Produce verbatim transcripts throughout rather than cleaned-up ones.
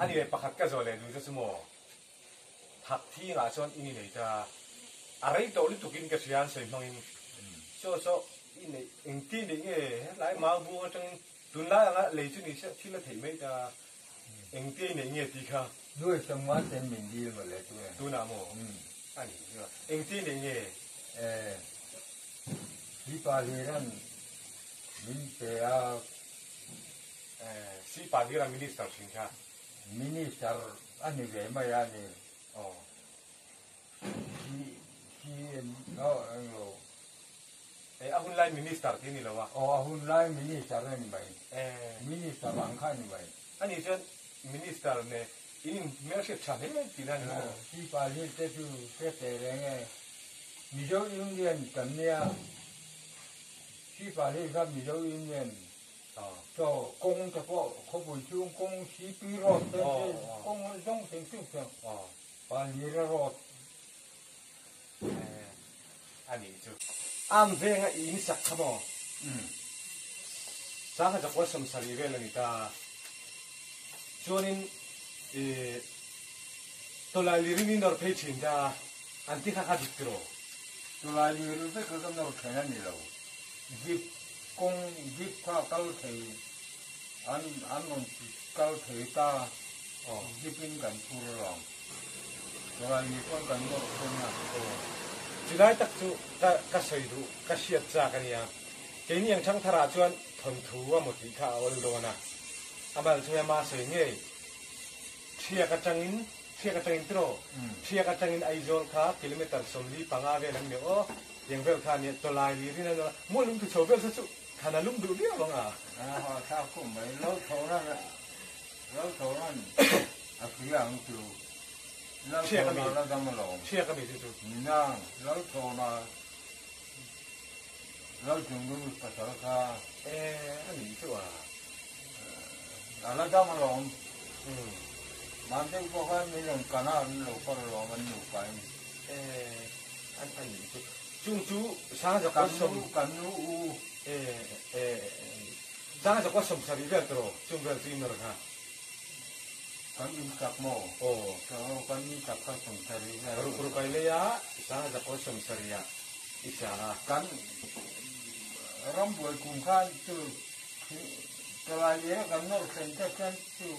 อันนี้ประคัดก็จะเลยดูจะสมอทักที่งาส่วนอินนี่จะอะไรตัวลิตุกินกับเสียงเสียงมังอินโซ่โซ่อินนี่อินที่นี่เงี้ยหลายมาบัวจังตุนละละเลยจุนี่เสียที่ละถิ่นไม่จะอินที่นี่เงี้ยดีค่ะด้วยสมัติเป็นมินดีหมดเลยตัวตุน่ะโมอันนี้ใช่ป่ะอินที่นี่เงี้ยเออที่ปารีนั่นมินเปียเออสีปาดีรามินิสเตอร์สิงค่ะมินิสเตอร์อันนี้เกี่ยไม่อันนี้อ๋อที่ที่เราเราเอออาหุ่นไล่มินิสเตอร์ที่นี่แล้ววะอ๋อหุ่นไล่มินิสเตอร์นี่ไปเออมินิสเตอร์บางข้านี่ไปอันนี้จะมินิสเตอร์เนี่ยอินเมื่อเช้าชั้นเนี่ยที่นั่นนะที่ปารีเจ้าจู่เจ้าเต๋อไงมิโซอินเดียนกันเนี่ยที่ปารีครับมิโซอินเดียนอ๋อ就公这个可不就公西比罗这些公种成就成อ๋อ把你的罗เอออันนี้จุอ้ามเวงอินสักครับบ่อืมสาเหตุจากว่าสมสารีเวลนี่ตาจวนนี้เออตัวลายลิรินินอร์เพชินตาอันที่ข้าข้าดิบตัวตัวลายลิรินเปก็ต้องแข่งนี่แล้วจิบกงจิบข้าเก้าเทอันอันนนเก้าเทตาอ๋อจิบเป็นกันพูดร้องตัวลายลิรินกันก็เป็นอย่างโอ้จุดได้ตักจุก็ก็สวยดูก็เสียดจากกันเนี่ยเกี่ยนี่ยังช่างทาราจวนทนทัวหมดที่ข้าวโดนนะอามาช่วยมาสวยเนี่ยเชียกระจังอินเชียกระจังอินโตรเชียกระจังอินไอโซลค่ะกิโลเมตรสมลีปังอาเวลังเนี่ยโอ้ยังเวลท่านี่ตัวลายลีนี่นั่นละมั่วลุงที่โชว์เวลสุดขนาดลุงดูเรียวบ้างอ่ะอ่าถ้าคุ้มไปแล้วโชว์นั่นแล้วโชว์นั่นอ่ะคืออย่างจู่เชียกันมีแล้วทำมาลงเชียกันมีจู่นี่นะแล้วโชว์นะแล้วจึงรู้ภาษาค่ะเอออันนี้ชัวร์แล้วทำมาลงอืมมันเป็นพวกเขาไม่ลงกันนะมันลงก็ลงมันอยู่ไปเอออันอันนี้จู่จุงจู่สร้างจากกัว่าสมกันรู้เออเออสร้างจากว่าสมสารีเวลตัวจุงเวลที่นรกฮะกันอินสักโมโอ้ก็กันอินสักก็สมสารีเวลรุกรุกไปเลยอ่ะสร้างจากว่าสมสารีอ่ะอิจฉากันรำบวยคุ้มค่าจู่ตัวลายเยอะกันโน้ตเส้นเส้นจู่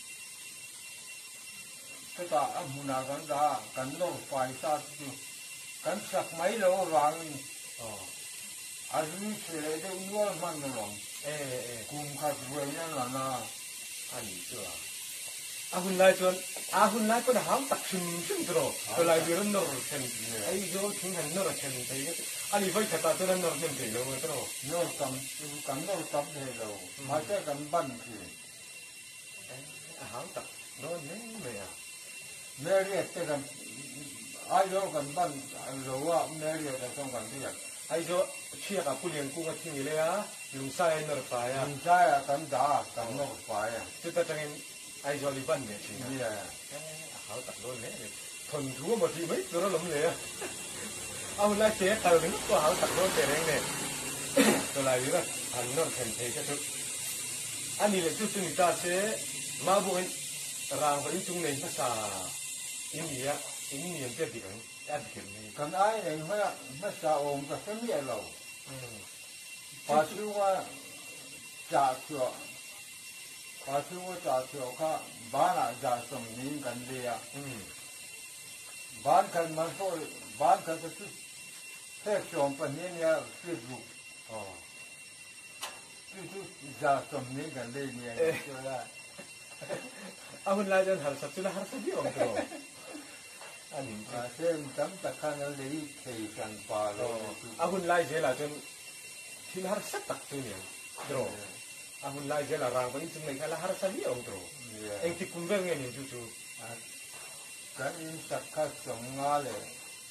ก็จะอัมุนากันดากันโน้ตไฟซาจู่กันสักไม่โลรังอ๋ออันนี้เสร็จแล้ววัวมันลงเออเออคุ้มค่าสวยนั่นล่ะนะอันนี้ชัวร์อาหุ่นไล่จวนอาหุ่นไล่ก็หางตักชิมชิมตัวตัวไล่เรื่องนรกเช่นไอ้โยทิ้งหันนรกเช่นไปก็อันนี้ไฟขัดตาตัวนั้นนรกเช่นไปแล้วตัวนรกกันกันนรกกันเลยเรามาแค่กันบ้านคือหางตักโน่นนี่ไม่อะแม่เรียกแต่กันไอ้โยกันบ้านเราว่าแม่เรียกแต่ต้องกันที่อยากไอ้โยเชี่ยกับผู้เลี้ยงกุ้งก็ทิ้งเลยอะลุงใส่นรกไฟอะลุงใส่กันด่ากันนรกไฟอะจุดตั้งแต่ไอ้จอลิบันเนี่ยจริงๆเนี่ยเขาตัดโดนเนี่ยทนทั่วหมดที่ไม่ตัวเราหลงเลยเอาละเจ๊เติมนึกว่าเขาตัดโดนแต่แรงเนี่ยตัวอะไรอยู่นะอันนั้นแผ่นเทชัดอันนี้เลยจุดจุดนี้ตาเจ๊มาบุญรางไปจุงในภาษาอินเดียอินเดียเจ็ดดิ่งอันเข็มนี่กันไอ้เนี่ยไม่ไม่สาวองค์ก็ไม่เอาเราปัจจุบันจ่าเชื่อปัจจุบันจ่าเชื่อข้าบ้านอาจจะส่งนิ่งกันเดียบ้านกันมันก็บ้านกันจะทุกแค่ชมปนนี้เนี่ยคือรูปอ๋อคือทุกจะส่งนิ่งกันเลยเนี่ยเชื่อได้เอาคนไล่จนหาสัตว์จุลหาสัตว์ที่องค์ตัวอันนี้เช่นจำตะขันเลยเที่ยงป่าเราเอาคนไล่เจล่าจนที่หาสัตว์ตักตัวเนี่ยตัวอาหุ่นไล่เจล่ารางไปจุงในแค่ละหาสัตว์ที่องค์ตัวเองที่คุ้มเวงเงี้ยนี่จู่ๆกันอินสักข้าสงงาเลย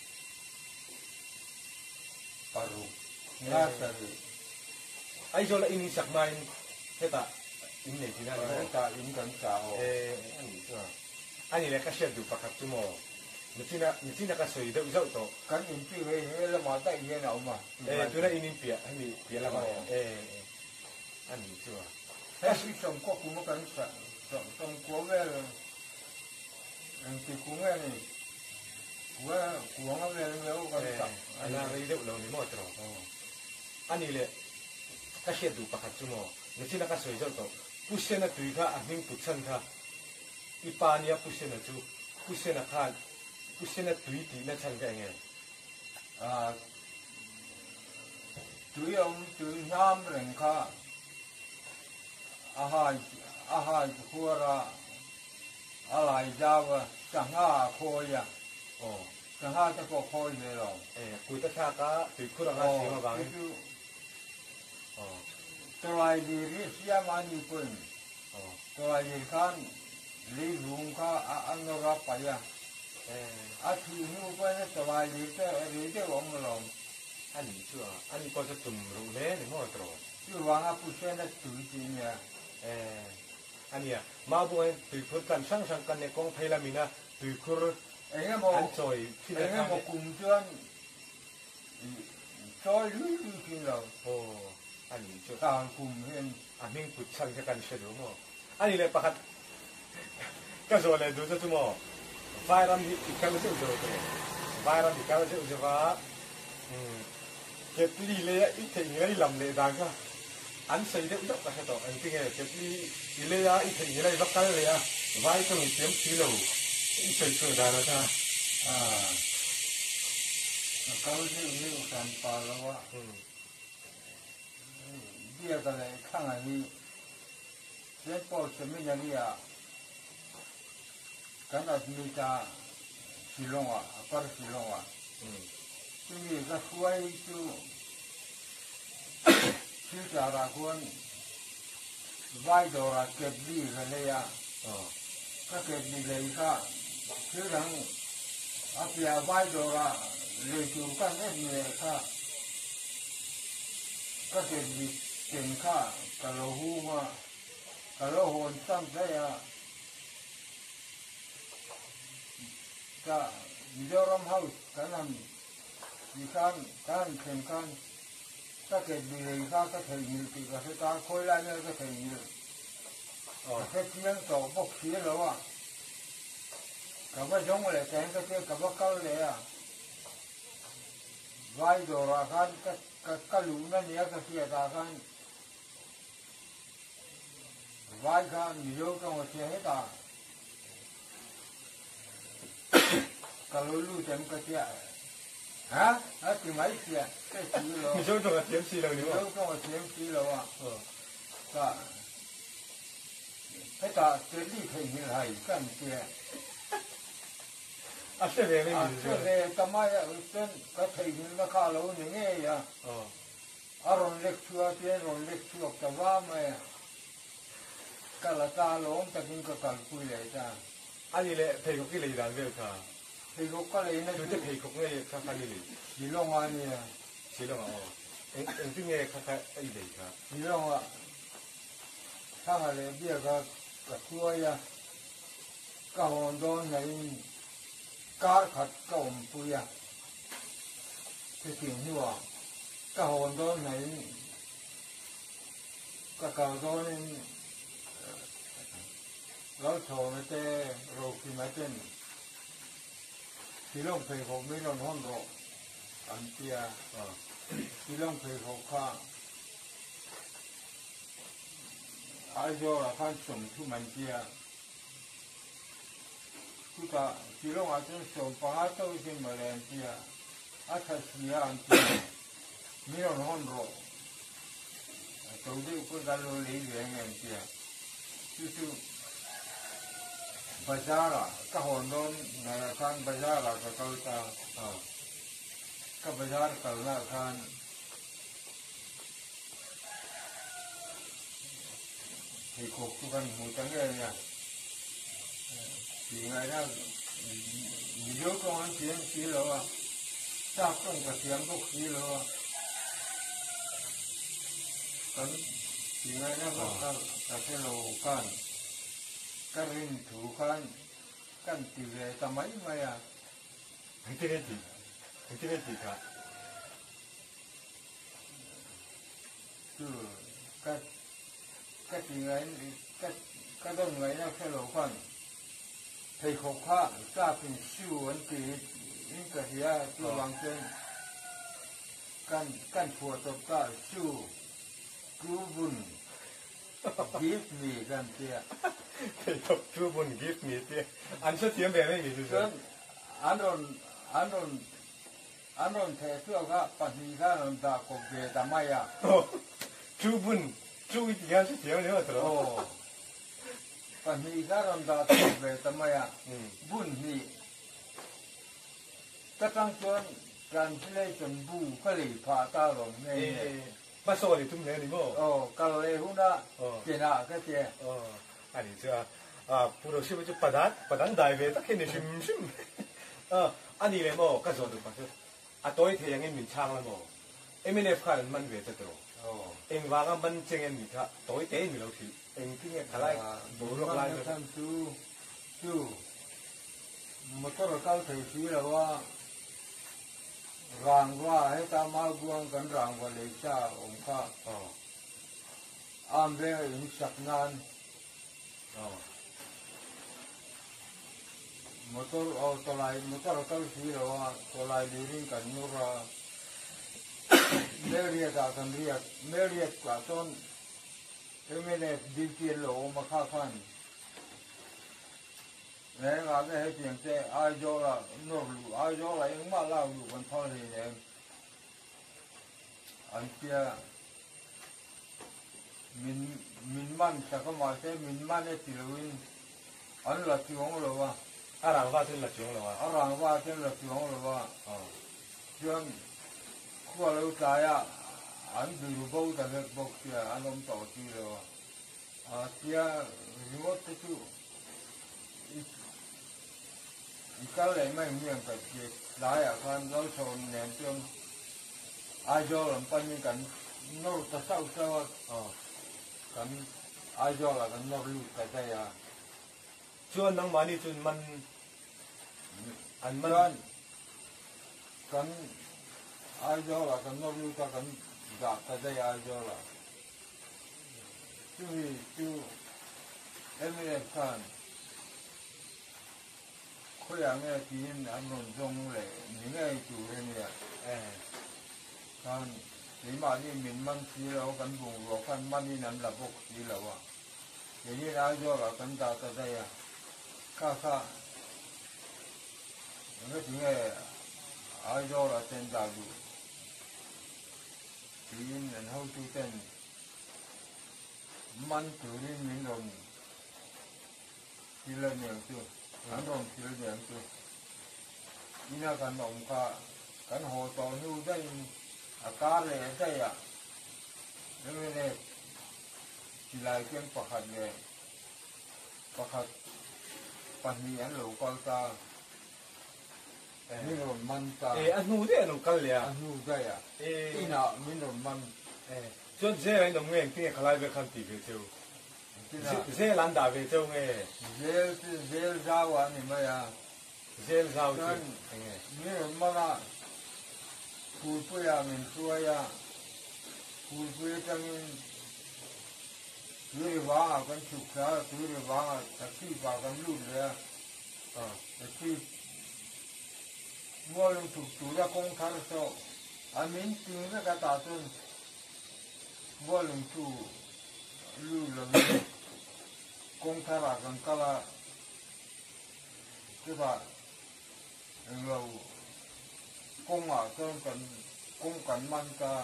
ปารุงาสรีไอ้โจละอินสักมาอินเฮต้าอินเนี่ยที่นั่นเฮต้าอินกันจ้าเอออันนี้ใช่ไหมอันนี้เลยก็เชื่อดูปากจุโมมิจินะมิจินะก็สวยเดี๋ยวจะตัวกันอินปีเว้ยแล้วมาได้ยังเอามาเออตัวนั้นอินเปียให้มีเปียละมาเอออันนี้ใช่ไหมแต่สิ่งสำคัญกูไม่กันสักต้องต้องกลัวเวลอันที่กูเวลนี่กลัวกลัวเวลเวลก็ตัดอันนั้นเรื่องเราไม่หมดหรอกอันนี้เลยก็เชื่อดูปากจุโมนี่ที่นักสวยจังตัวผู้เชี่ยวชาญตุยข้าอันนี้ผู้ชันข้าอีปานี่ผู้เชี่ยวชาญจูผู้เชี่ยวชาญข้าผู้เชี่ยวชาญตุยตีนั่นชันกันไงอ่าตุยองตุยน้ำเร่งข้าอาหารอาหารหัวระอะไรจ้าวจังหาโคยอ่ะโอ้จังหาจะก็โคยเลยหรอเออคุยตะชาก้าตุยคุระก้าเสียมาบ้างอ๋อตัวไอ้ดีริสยามานีปุ่นตัวไอ้ดีกันลีลุงข้าอันนรับไปอ่ะเอออาทิตย์นี้ปุ่นตัวไอ้ดีก็ดีก็วงลงอันนี้ชัวอันนี้ก็จะตุ่มรู้เลยนี่มั่วตรอชัววางอ่ะผู้เชี่ยวชาญตุยจริงเนี่ยเอออันนี้มาบุ้งตุยคุรกันช่างช่างกันในกองไทยละมินะตุยคุรเอ็งก็อันจอยที่เอ็งก็กุมจวนจอยลุยลุยกินเราโอ้อันนี้ชัวต่างกุมเห็นอันนี้กุช่างจะกันเฉลิมมั้งอันนี้เลยปะคัดก็ส่วนเลยดูซะทุกมั้งไฟรำที่อีกครั้งก็จะอุจจาระไฟรำที่ครั้งก็จะอุจจาระอืมเก็บลีเลยอีกทีนี้ลำเลยดังก็อันใส่ได้อุจจาระก็ต่ออันที่ไงเก็บลีเลยอ่ะอีกทีนี้เลยรักกันเลยอ่ะไว้ตรงนี้เตรียมสีเหลืองอีกใส่ตัวได้แล้วจ้ะอ่าเขาเรียกเรื่องการปลาแล้วว่าเดี๋ยวกันเลยข้างอันนี้เจ้าพ่อจะไม่ยังนี้อ่ะกันอาจมีจ่าสิลงอ่ะปาร์สิลงอ่ะที่มีก็ช่วยจูชื่อจาราคนไหวดอราเก็บดีกันเลยอ่ะก็เก็บดีเลยก็ชื่อหลังอาเปียไหวดอราเลยจูกันเนี่ยเนี่ยค่ะก็เก็บดีเก่งค่ะกะโลหูมากะโลโหนซ้ำได้อ่ะก็มิโซรัมเฮาส์กันนั่นมีการการแข่งขันก็เกิดมีเลยก็ก็ถึงมีปีก็สุดท้ายคุยแล้วเนี่ยก็ถึงมีอ๋อแค่เพียงต่อพวกเสียแล้วอ่ะกับว่าจงเลยแข่งก็เทียบกับว่าเก่าเลยอ่ะไว้ดอราคันก็ก็ก็รู้นั่นเนี่ยก็เสียตาคันไว้คันมีโยกต้องเสียให้ตาkalau lu jangan kerja, ha? Hati mai sia, kecil lo. Misal tu kan tiap sila ni. Misal tu kan tiap sila wah. Tak. Kita jadi kini hai kan dia. Asal dia ni. Asal dia tamai utan kata ini nak kalau ni ni ya. Aron lektua dia, aron lektua kawan mai. Kalau kalau orang tak ingin kalkulasi dah. อันนี้แหละเพลงของพี่เลยดังเรื่องค่ะเพลงของก็เลยนะคือจะเพลงของเนี่ยข้างๆนี่เลยสีลงอันนี้สีลงอ๋อเอ็งเอ็งที่เนี่ยข้างๆไอ้เลยค่ะสีลงอ่ะข้างอะไรเบี้ยก็กระทั่วยอ่ะก้าวโดนไหนการขัดก้าวปุยอ่ะที่สิ่งที่ว่าก้าวโดนไหนก็ก้าวโดนเราโชว์ไม่เต้โรคีไม่เต้นที่ลงเพลงของไม่ลงห้องโรอันเตียที่ลงเพลงของข้าอาโยละข้าส่งทุมันเตียทุกท่าที่ลงอาจจะส่งปังอาโต้ที่มาเรียนเตียอาจจะเสียอันเตียไม่ลงห้องโรตัวเด็กก็การโรลีเลี้ยงเงินเตียทุกBazara, kahondon narakan bazara kakauta, ka bazar kalna kan, hikok tu kan hutangnya ya, sehingga na video kawan siang silo, sakong kasiang buk silo, kan sehingga na bakal kasih kan. Karin tu kan kan tiga tamai maya. Nanti nanti, nanti nanti kak. Tu kat kat tinggal kat cái đó người nó cái lỗ quan thầy khổ khá raเป็นชิวอันตีนี่ก็เสียตัววางเส้นกันกันผัวตบตาชิวกรูบุญ give me กันเสีย thầy học chú buồn give me tia ăn xuất tiếng về mấy gì chứ ซึ่งอันนนอันนนอันนนเทเสื้อก็ปฏิการนดากบเบตามายา chú buồn chú ý tiếng xuất tiếng nữa โอ้ thôi ปฏิการนดากบเบตามายาบุญนี่ก็ตั้งจนการที่ได้จนบูก็เลยพาตาลงใน mà sao thì chúng này đi mò โอ้ก็เลยหุ่นละเจน่าก็เจ 어 아니 저아 부러 싶어 좀 바다 바다 다이베 딱 했네 심심 어 아니 왜뭐 가서도 봐서 아 또이 태양의 민창을 뭐 엠엔에프 가는 만 왜저더러 โอ้ 엠와가 만 쟁엔 미타 또이 때 미로시 엠핑에 갈라이 노력 ลาย 라이 ท่านซูซูมอเตอร์เข้าถึงชีแล้วว่ารางว่าให้ตามมาบวงกันรางว่าเลยจ้าองค์ข้า 어 อามเรื่องอินสักนาน 어 มอเตอร์เอาตัวลายมอเตอร์เข้าชีแล้วว่าตัวลายดีริงกันนูราเมรียดากันเรียกเมรียดกว่าต้นเอเมเนฟดิเกียโลมาข้าขันแล้วงานให้เพียงแต่อายโยละนวลูอายโยละยังมาเล่าอยู่กันเท่านี้เองอันเดียมินมินมันสักมาเช่มินมันเนี่ยติลวินอันละที่ของเราว่า 아랑 와든 라 중로 와 อรังว่าเช่นละที่ของเราว่า 어 จนขั้วเราตายอ่ะอันดูรูปแต่เล็กบอกเสียอันน้ำต่อที่เราอ่ะเสียรีโมทตู้อีกอะไรไม่เหมือนกับที่หลายอาคารเราชนแหนมจนอายุหลังปันนี้กันโน้ตเศร้าเศร้า 어 กันอายุหลังกันโน้ตลูกแต่ใจอ่ะ 주원 낭 많이 준만 อัน 안만 นั้นกันอายุหลังกันโน้ตลูกแต่กันจากแต่ใจอายุหลังจู่จู่เอเมริกันเขาอย่างเงี้ยที่อันนั้นจงเลยนี่ไงจู่เนี่ย 에 กันนี่มานี่มินมันสีเรากันบุงเรากันมันนี่นั่นระบบสีเราอ่ะอย่างนี้อายุหลังกันจากแต่ใจอ่ะข้าข้าเมื่อถึงไอ้อายุหลังเต้นดาวดูที่นั่นเขาจู่เต้นมันจู่นี่มินลงที่เล่นอย่างจู่อันนั้นที่เล่นอย่างจู่นี่น่ากันองค์ข้ากันหัวต่อหิ้วได้อาการเลยได้อ่ะนี่ไม่เนี่ยที่ลายเพียงประคัดเลยประคัดปัญญาหลูกตามิโนมันตา 에 안누데 안 깔려 อันนู้ได้อ่ะ 에 ที่น่ะมิโนมัน 에 전 제가 너무 앵팅에 갈라이베 칸티 베죠 ที่น่ะ 제 란다 베죠에 เจลเจลจ้าวานี่มาอ่ะ 제 사우지 에 มิโนมันอ่ะคูปุยามินตัวอ่ะคูปุยจังมินคือว่ากันฉุกเฉินคือว่าตะกี้ปากันลุดเลย 어 ตะกี้มัวลงถูกตัวละกงทาร์โซอามินตึงแล้วก็ตาตุนมัวลงถูกลุดเลยกงทาร์กันกะละที่ว่าเรากงอ่ะต้นกันกงกันมันกะ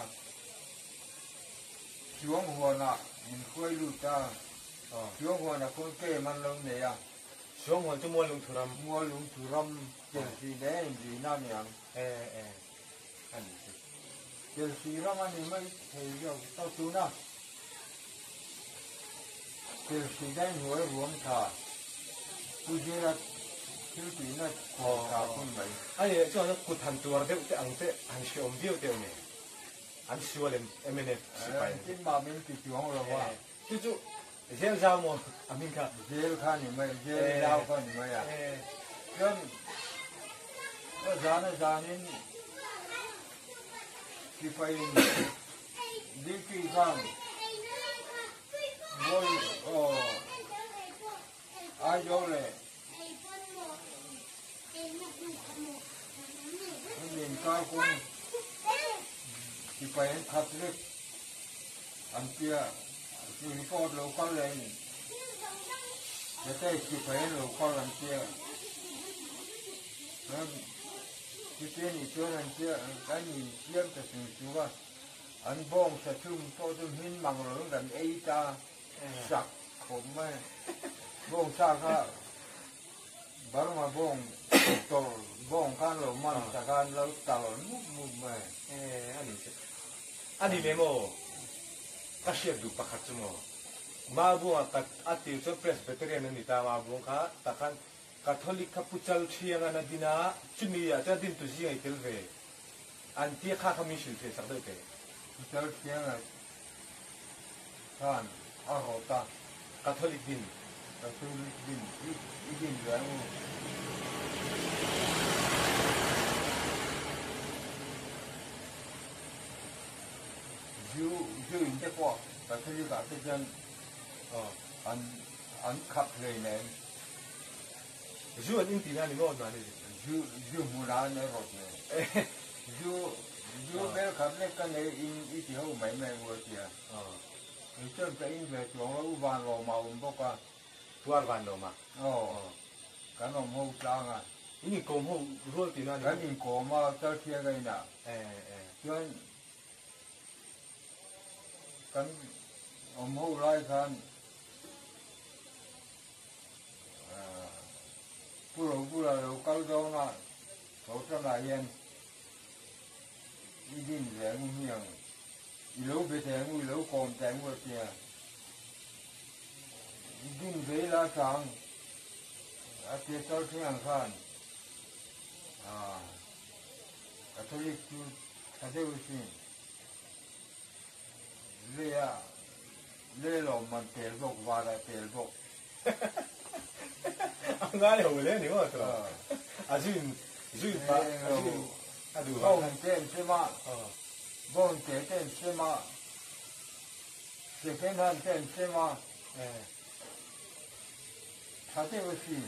ช่วงหัวน่ะมันเคยลุดจ้า 어 ช่วงหัวน่ะคนเก้มันลงเนี่ย 주원원 좀 원룸 투람 มัวลงถูรำเจลซีแดงดีนั่นอย่าง 에에 아니 เจลซีรำอันนี้ไม่เที่ยวต่อสู้นะเจลซีแดงหัวรวมขาผู้เจริญที่ปีนั้นขอขาคนไหน 아니 저는 곧한 두어 대 앙대 한 시험 비오 때문에 안 시월엔 엠엔에프 ที่มาเป็นติดช่วงเราว่า 주주 제일 사모 아민가 เจลข้านี่ไม่เจลดาวข้านี่ไม่อ่ะ 에 จนก็จานจานินที่ไปดีกี่ครั้งบอยโอ้อายุเลยมันมีการคงที่ไปขับเล็กอันเดียที่พอเราก็เลยจะได้ที่ไปเราก็อันเดียแล้วที่เป็นอีกตัวอันเดียการมีเยี่ยมแต่สิ่งที่ว่าอันบ้องสะทุ่มโตจนหินมังหลงกันไอ้ตาสักผมไม่บ้องสักก็บางมาบ้องโตบ้องกันเรามันสักกันเราตลอดมุกมุกไม่เอออันนี้อันนี้เมโมก็เชื่อดูปะคัดจมูกมาบุ้งกัดอัติวเจ้าเพรสเบเตอร์นี่ตามาบุ้งค่ะแต่กันคาทอลิกขับพุทธเชียงอันดินาจุนี่อาจจะดินตุจีไอเทลเวอันที่ข้าขมิชิลเทสักเด็กพุทธเชียงท่านอาหตาคาทอลิกดินคาทอลิกดินอีอีดินแล้วยูยูอินเดียกว่าคาทอลิกอาจจะอ๋ออันอันขับเลยเนี่ยยูอันนี้ที่นั่นนี่โน่นมาเนี่ยยูยูมูนาเนี่ยรถเนี่ยยูยูเบลขับเนี่ยกันเนี่ยอินอีที่เขาไม่ไม่วัวเสียอ๋อนี่จนไปอินเดียตัวเราอุบานเรามาอุ้มบอกว่าตัวอุบานเรามาอ๋อกันเราไม่จ้างอ่ะนี่กรมเขารู้ที่นั่นกันนี่กรมมาเจ้าเทียกันนะเออเออจนกันอมหูไล่กันผู้หลงผู้หลงเขาโดนอ่ะเขาจะมาเย็นอีดินแรงมุ่งเหี่ยงอีหลูไปแทงอีหลูโกนแทงวัวเสียอีดินเวลาจังอาเทียตัวเชียงขันอ่าคาทอลิกจูคาเทวิสิเลียเลี้ยลมมันเตลบกวาระเตลบกง่ายเลยนี่ว่าตัวอาจุนจุนปะอาจุนอาดูบ้องเต้นใช่ไหมบ้องเต้นเต้นใช่ไหมเสียงเพลงเต้นใช่ไหมเออชาติวิสิ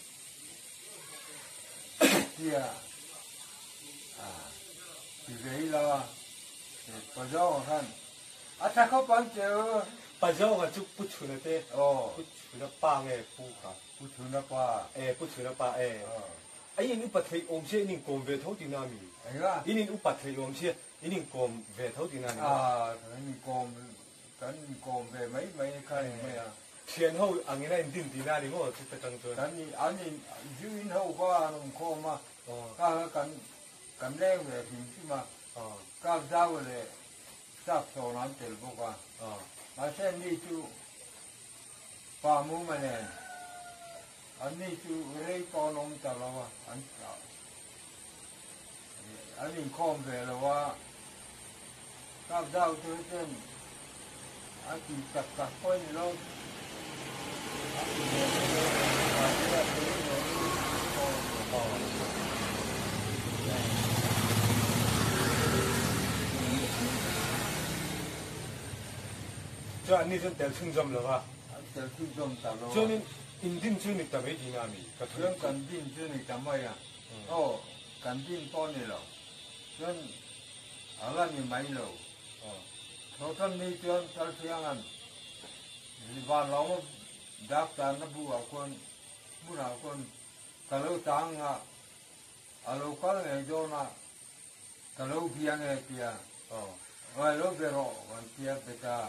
เดียอ่าที่เวลาปัจจุบันอาถ้าเขาปัญเจอปัจจุบันจุปุ๊ชุนเต้โอ้ปุ๊ชุนป้าไงปุ๊ค่ะปุ๊ชุนป้าเออปุ๊ชุนป้าเออไอ้ยันอุปัตย์อมเชนิงกรมเวทเอาดินามีไอ้ก็ยันอุปัตย์อมเชนิงกรมเวทเอาดินามีอ่ากันนิกรมกันกรมเวไม่ไม่ใครไม่อ่ะเชียนเขาอันนี้นั่นดินดินานี่ก็จะเป็นจังตัวกันนี่อันนี้ยูอินเขาก็นุ่งโคมาก็กันกันแรงเลยถึงที่มาก็เจ้าเลยจับโซนันเตลบอกว่ามาเช่นนี้จูป่ามูมันเนี่ยอันนี้จูเรื่องปอนมตลอดอันอันนี้คอมเวลว่าก็เจ้าตัวเช่นอันที่จับจับคนเราอันที่อันที่เราตัว就按你这点称重了吧？ 点称重大了。 就你印定就你怎么地那米？ 就肯定就你怎么样？哦，肯定多你了。就阿拉你买了。哦。เขาท่านนี้จนทะเลอันบ้านเราดักตานับบัวคนบุญเอาคนทะเลจังอ่ะอาลูกก็เลยโดนอ่ะทะเลเพียงไงเพียอ๋อว่าลูกเบรอวันเพียเบตา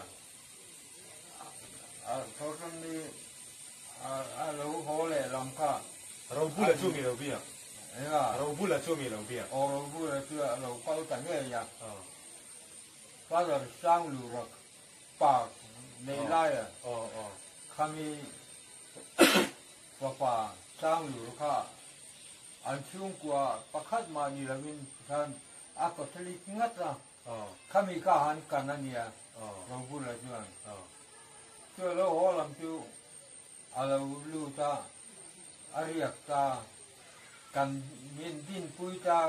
อ่าเขาท่านนี้อ่าอาลูกเขาเลยลำค่าเราพูดแล้วช่วยมีเราเบี้ยเอ้ยเราพูดแล้วช่วยมีเราเบี้ยอ๋อเราพูดแล้วช่วยเราเขาตั้งเงี้ยอย่างก็จะสร้างลูกปากในไร่อ่ะเขามีป่าป่าสร้างลูกค่ะอันชุ่มกว่าประคัดมานี่ละมินท่านอากาศทะเลงัดนะเขามีข้าหันกันนั่นเนี่ยเราพูดอะไรช่วยช่วยเราหัวลำจูอะไรลูกตาอะไรอยากตากันมินดินปุยตา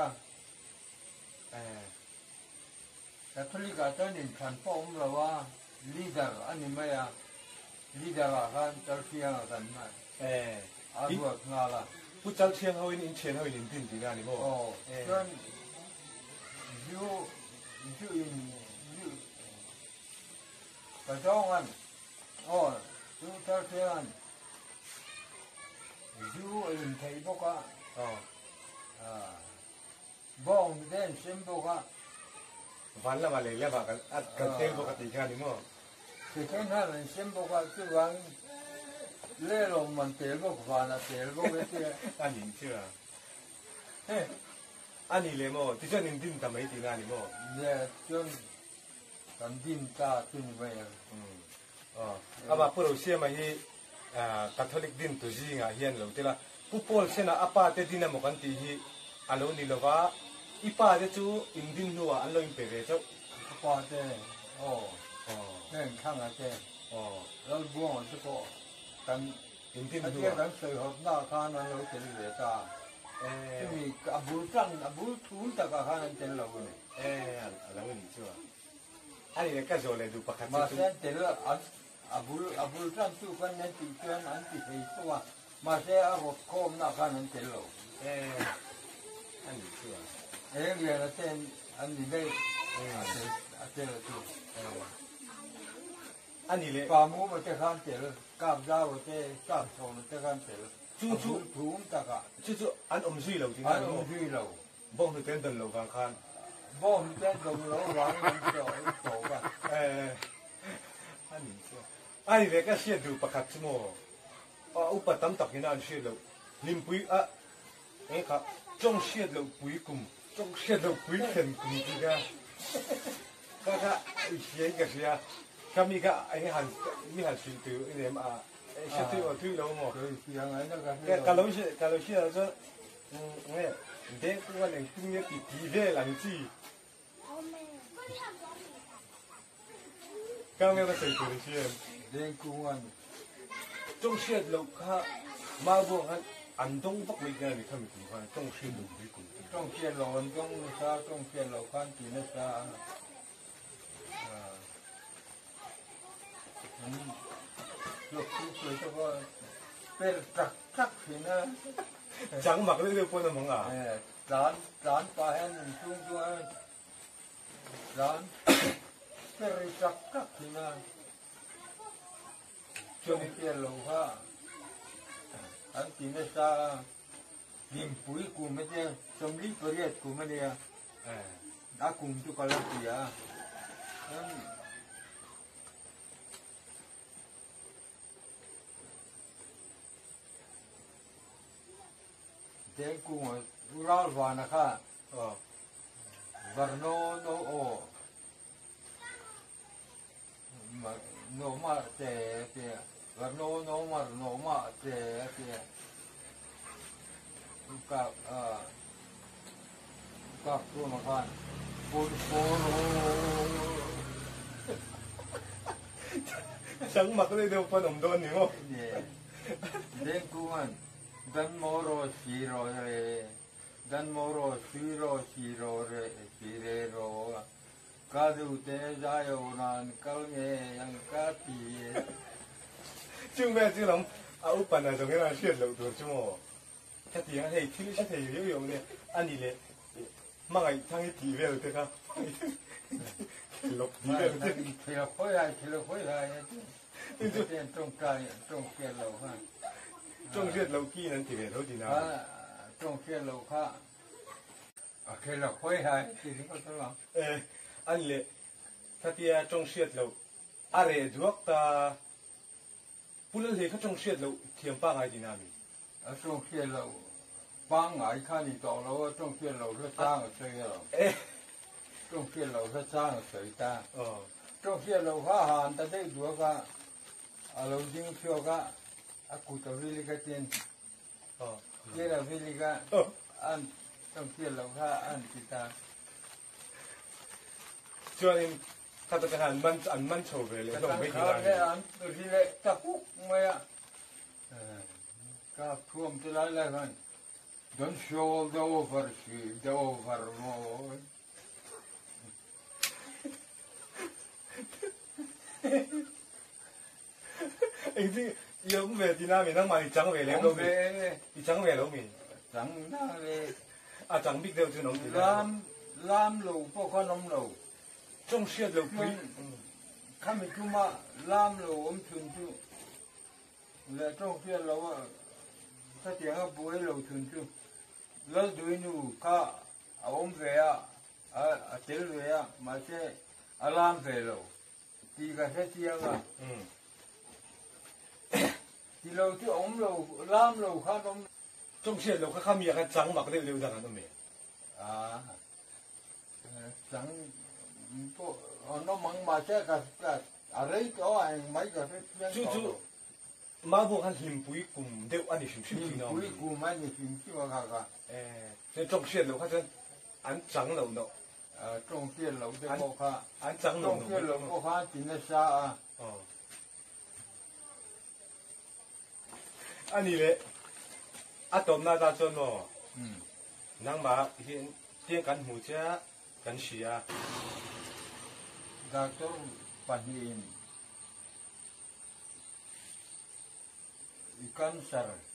แต่ทุลิกาตอนนี้ฉันพ่อผมเราว่าลีดเดอร์อันนี้ไม่อะลีดเดอร์กันจะเสียงกันมาเอออาบวกงาละผู้เจ้าเชียงเขาอินเชียงเขาอินดินดีงานนี่โม่โอ้จนยูยูอินยูกระจองกันโอ้ยูเท่าเทียนยูอินไทยพวกอ่ะอ๋ออ่าบ้องเด่นเซมพวกอ่ะวันละมาเลยแล้วว่ากันอัดกันเต็มปกติงานนี่โม่คือแค่นั้นเซมพวกอ่ะคือวันเล่ลงมันเตะพวกฟันอ่ะเตะพวกเตี้ยอันนี้เชื่อเฮ้อันนี้เลยโม่ที่ฉันอินดินทำไมดีงานนี่โม่เนี่ยจนกันดินตาขึ้นไปอืมอ๋ออามาพวกเราเชื่อมาที่อ่าคาทอลิกดินตัวจริงอ่ะเฮียนเราแต่ละผู้ปอลเสนาอาปาเตดินะมันกันที่ที่อันเรานี่เราว่าอีป้าจะจูอินดินนัวอันเราอินเปเรเจ้าพอเต้โอ้อ๋อเน่นข้างอ่ะเต้อ๋อแล้วบ้องจะก็กันอินดินอานัเจีวยกันสื่อหดหน้าข้านั้นเราจะเหลือตาเออที่มีอับูจันอับูทูนตะกข้านั้นเจนเราเนี่ยเอออันเรานี่เชื่ออันนี้ก็จะเลยดูประคับมาจุเส้นเจริญอันอับูอับูจันตู้กันนั้นติดเชื้ออันติดเหตุว่ามาเสียหดโคมหน้าข้านั้นเจนเราเอออันนี้เชื่อเอ้ยเรียนเส้นอันนี้ได้เอออาเจอาเจริญตู้เอออันนี้เลยปามูมันจะข้ามเจริญกาบดาวเจกาบโซนจะข้ามเจริญจูจูทูนตะกะจู่ๆอันอมซุยเราจริงอันะนนี้คือเราบ้องคือเต้นตันเราฟังคันบ้องเต้นตรงเราวางมันจะโตกันเอออันนี้เชื่ออันนี้เลยก็เชื่อดูประคับชั่วโมงอ่าอุปถัมภ์ตักนี่นั่นเชื่อเราลิมปุยอ่ะเอ้ครับจงเชื่อเราปุยกุมจงเชื่อเราปุยเข็นกุมที่ก็ก็ก็เชื่อก็เชื่อก็มีก็ไอ้หันมีหันสิตัวไอ้เนี่ยมาไอ้เชื่อตัวตัวเราหมดคือเสียงไอ้นั่นก็ก็ก็เราเชื่อก็เราเชื่อจะอืมเนี่ยเด็กกูว่าเรื่องกูเนี่ยปีปีเวหลังจีก็ไม่มาใส่ตัวเชื่อเด็กกูมัน中学楼下马步还安东北那个你看没看？中学楼没过。 ต้องเชียร์หลอนต้องซาต้องเชียร์หลอนขันตีนซาอืมยกขึ้นสวยเฉพาะเป็นจักจักสินะ长马那个不能蒙เอ啊。 อร้านร้านปลาแห้งชุ่มตัวร้านเป็นจักจักสินะช่วงเชียร์หลอนค่ะขันตีนซาดิมปุ๋ยกูไม่ได้สมริบเรียดกูไม่ได้哎， aku tu kalau dia kan dia ku ural wana ka 哦， varno no o ma no ma te te varno no ma no ma te te ka ah ka tu makan pun pun 长马那个不能多你哦。 เนี่ยเด็กกูมันดันโมโรสีโรเรดันโมโรสีโรสีโรเรสีเรโรกาดูเตจายโอนันกัลเงยังกาตี就咩只諗啊，好笨啊，仲喺度學樓度啫喎。一啲人係聽出係有用嘅，安尼咧，乜係聽啲地咩得㗎？六地ไม่嘅นั่นเทลคุยไอ้เทลคุยไอ้เนี่ยเรียนตรงกลางตรงเขียนเราค่ะ中學樓機能地嘅好啲อ่า啊。 ตรงเขียนเราค่ะโอเคเราคุยไอ้ที่นี่ก็ต้อง誒，安尼咧，他啲啊中學樓，阿咧如果他，不論係佢中學樓，填幫係啲哪咪？ ตรงเขียนเราปังไอ้ข้านี่ต่อเราตรงเขียนเราก็สร้างเสยเรา誒， ตรงเขียนเราก็สร้างเสยตา哦， ตรงเขียนเราข้าหานแต่ได้ดูก็เราจริงเชื่อก็อากูจะวิลิกเตียน哦， เกี่ยววิลิก哦， อันตรงเขียนเราข้าอันติตา所以他都係很悶很悶嘈嘅，你แต่都ตั้ง唔俾ขา佢เนี่ย啦。 อันตัวที่เล็กตะคุกมาอ่ะก็ท่วมจะไรแล้วกัน Don't show the over the over more 誒啲有没的那面那嘛，长尾了都没，你长尾了没？ 长那嘞， 啊，长尾了就能的。 蓝蓝路不可能路， 种雪了不？ 他们就嘛蓝路我们村就，那种雪路啊，他点个不会路村就，那对路他我们飞啊，啊啊这飞啊，嘛些啊蓝飞路，第个是这样啊。嗯。ที่เราที่อมเราล้ามเราข้าน้องจงเชื่อเราข้ามีอะไรจังมากเร็วเร็วจังนั้นมั้ยอ่าจังพวกน้องมังมาแค่กับกับอะไรก็ไอ้ไม่ก็เป็นจู่จู่มาพวกhanหิมปุยกุมเดี๋ยวอันนี้ชิมชิมที่น้องปุยกุมไม่ได้ชิมที่ว่าค่ะเออแต่จงเชื่อเราข้าจะอันจังเราเนาะเออจงเชื่อเราเดี๋ยวข้าอันจังเราจงเชื่อเราก็ข้าจินชาอ่าอันนี้เลยอะตอมนาตาจนเนาะนั่งมาเห็นเที่ยงกันหูเจ้ากันเสียดาตัวปนินกันเซอร์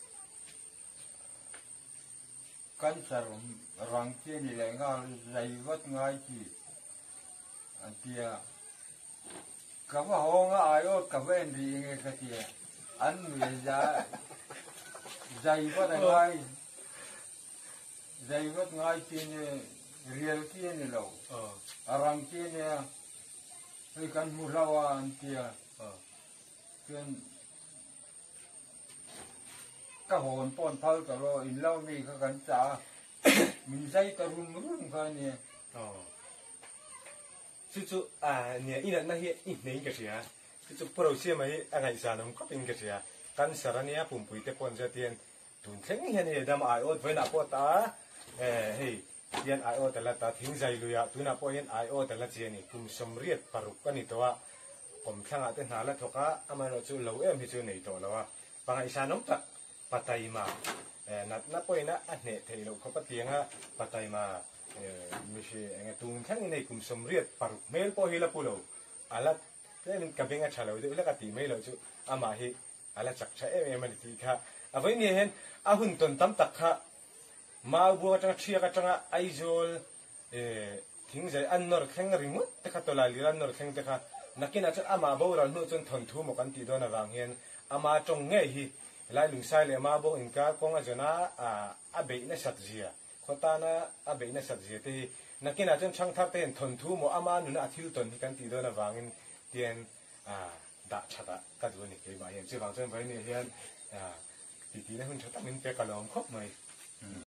กันเซอร์รังเจนี่แหละงาใจวัดง่ายจีอันเดียกับว่าห้องอายอดกับเอ็นดีไงกันเดียอันเมียจะใจวัดง่ายใจวัดง่ายจีนี่เรียลจีนี่เราอารังจีนี่ให้กันมุลาวอันเดียเป็นก็หอนป้อนพัลก็รออินเล่ามีก็กันจ้ามีใจตะรุมรุ่นกันเนี่ยจู่ๆอ่าเนี่ยอีนั่นนั่นเฮียอีนี่ก็เสียจู่ๆพวกเราเชื่อไหมอะไรสารมันก็เป็นก็เสียกันสารเนี่ยปุ่มปุ๋ยแต่ปนจะเตียนตุนเท่งเห็นเห็นดำไอโอดไว้หน้าปอตาเอ้เฮ้ยเตียนไอโอแต่ละตาทิ้งใจเลยอะตุนหน้าปอเห็นไอโอแต่ละเจนี่กุมสมเรียดปรุกกันนี่ตัวผมทั้งอาทิตย์หาละทว่าอามันเราจู่เราเอ็มที่จู่ในตัวแล้วว่าบางไอชาน้องตักปัตยมาเอ่อนัดนับไปนะอันเนี่ยที่เราเขาปฏิยังฮะปัตยมาเอ่อไม่ใช่เงี้ยตุนทั้งในกุมสมเรียดปรุกเมลพอเฮลปุโลอาลัดเนี่ยมันกับเบงอัชาเราเดี๋ยวแล้วก็ตีไม่เราจู่อามาเฮอาลัดจักใช้เอ็มมันตีค่ะเอาไว้เนี่ยเห็นอาหุ่นตนตั้มตักค่ะมาบัวจังเชียกจังไอโซลเอ่อทิ้งใจอันนอร์แข็งริมุตแต่ค่ะตัวลายลีรันนอร์แข็งแต่ค่ะนักกินอาจจะอามาบัวเราโน้จนทนทุ่มกันตีโดนอะไรเงี้ยอามาจงเงยฮีลายลุงชายเลยมาบัวอินกาคงอาจจะน่าอ่าอาเบย์น่าสัตย์เสียคนตาน่าอาเบย์น่าสัตย์เสียที่นักกินอาจจะช่างทับเต็นทนทุ่มอามาหนุนอาทิลตนที่กันตีโดนอะไรเงี้ยเตียนอ่าด่าชัดอ่ะก็ดูนี่เกี่ยวกับเห็นชื่อฟังจนไว้เนี่ยเห็นอ่าทีทีนั้นคุณชอบตั้งเป็นเปียกกระลองครบไหม